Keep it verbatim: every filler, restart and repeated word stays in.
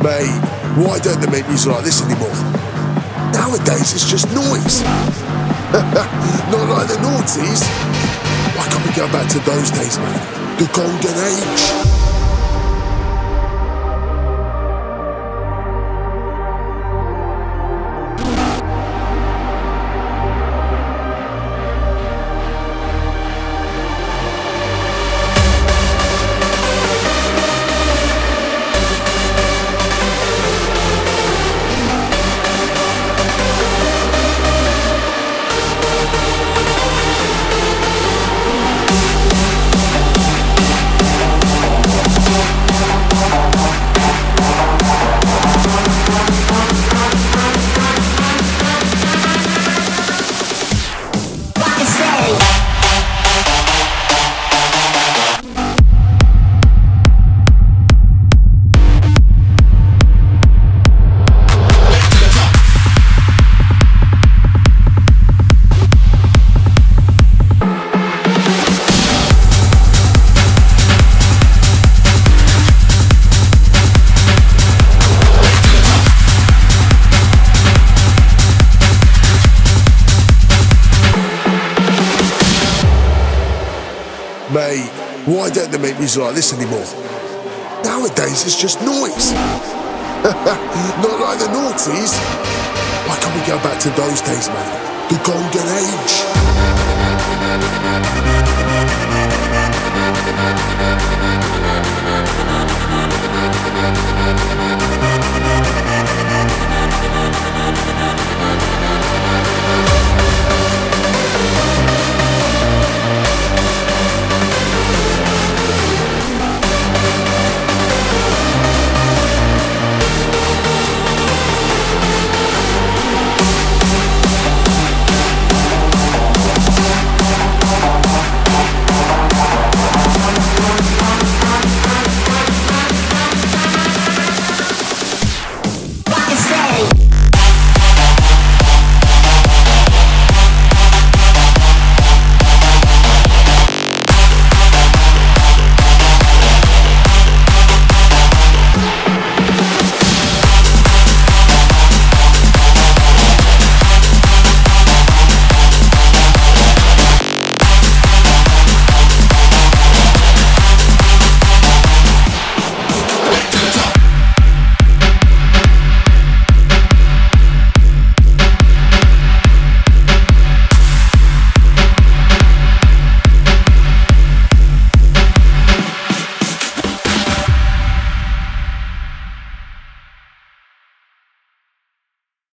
Mate, why don't they make music like this anymore? Nowadays it's just noise. Not like the noughties. Why can't we go back to those days, man? The golden age. Mate, why don't they make music like this anymore? Nowadays it's just noise. Not like the noughties. Why can't we go back to those days, man? The golden age.